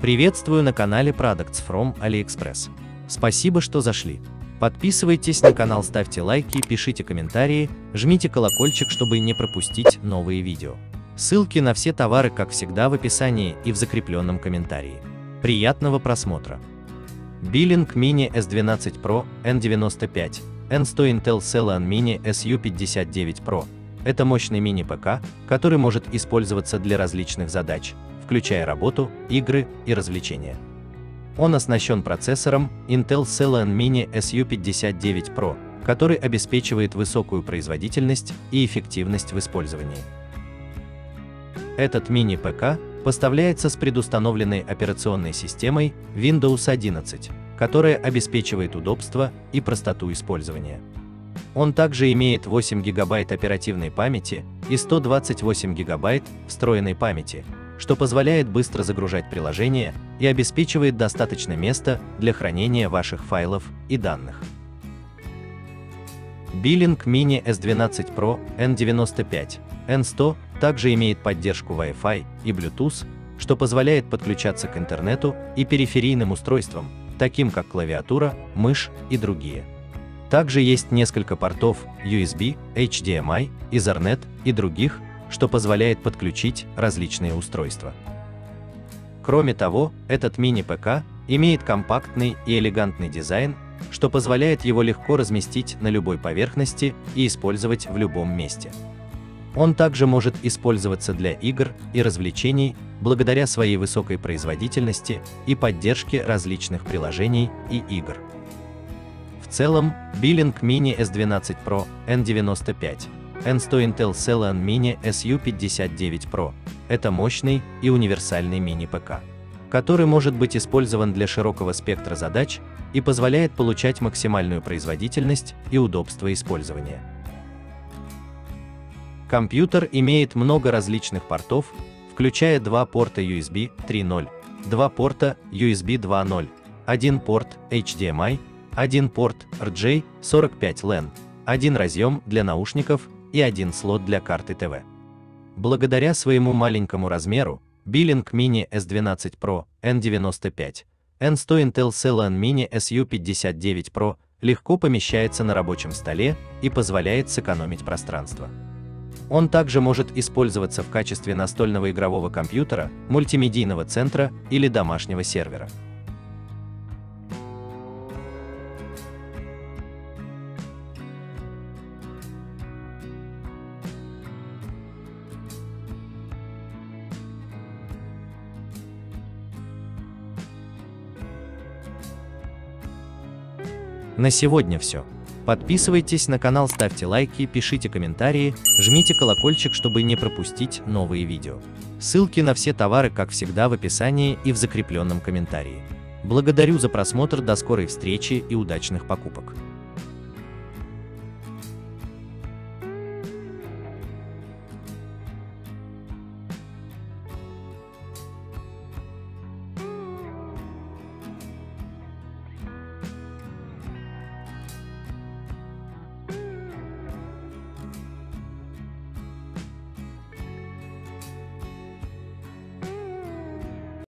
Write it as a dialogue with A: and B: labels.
A: Приветствую на канале Products from AliExpress. Спасибо, что зашли. Подписывайтесь на канал, ставьте лайки, пишите комментарии, жмите колокольчик, чтобы не пропустить новые видео. Ссылки на все товары, как всегда, в описании и в закрепленном комментарии. Приятного просмотра. Beelink Mini S12 Pro N95 N100 Intel Celeron Mini SU59 Pro. Это мощный мини-ПК, который может использоваться для различных задач, включая работу, игры и развлечения. Он оснащен процессором Intel Celeron Mini SU59 Pro, который обеспечивает высокую производительность и эффективность в использовании. Этот мини-ПК поставляется с предустановленной операционной системой Windows 11, которая обеспечивает удобство и простоту использования. Он также имеет 8 ГБ оперативной памяти и 128 ГБ встроенной памяти, что позволяет быстро загружать приложения и обеспечивает достаточно места для хранения ваших файлов и данных. Beelink Mini S12 Pro N95 N100 также имеет поддержку Wi-Fi и Bluetooth, что позволяет подключаться к интернету и периферийным устройствам, таким как клавиатура, мышь и другие. Также есть несколько портов USB, HDMI, Ethernet и других, что позволяет подключить различные устройства. Кроме того, этот мини-ПК имеет компактный и элегантный дизайн, что позволяет его легко разместить на любой поверхности и использовать в любом месте. Он также может использоваться для игр и развлечений благодаря своей высокой производительности и поддержке различных приложений и игр. В целом, Beelink Mini S12 Pro N95 N100 Intel Celeron Mini SU59 Pro – это мощный и универсальный мини-ПК, который может быть использован для широкого спектра задач и позволяет получать максимальную производительность и удобство использования. Компьютер имеет много различных портов, включая два порта USB 3.0, два порта USB 2.0, один порт HDMI, один порт RJ45 LAN, один разъем для наушников и один слот для карты ТВ. Благодаря своему маленькому размеру, Beelink Mini S12 Pro N95 N100 Intel Celeron Mini SU59 Pro легко помещается на рабочем столе и позволяет сэкономить пространство. Он также может использоваться в качестве настольного игрового компьютера, мультимедийного центра или домашнего сервера. На сегодня все. Подписывайтесь на канал, ставьте лайки, пишите комментарии, жмите колокольчик, чтобы не пропустить новые видео. Ссылки на все товары, как всегда, в описании и в закрепленном комментарии. Благодарю за просмотр, до скорой встречи и удачных покупок!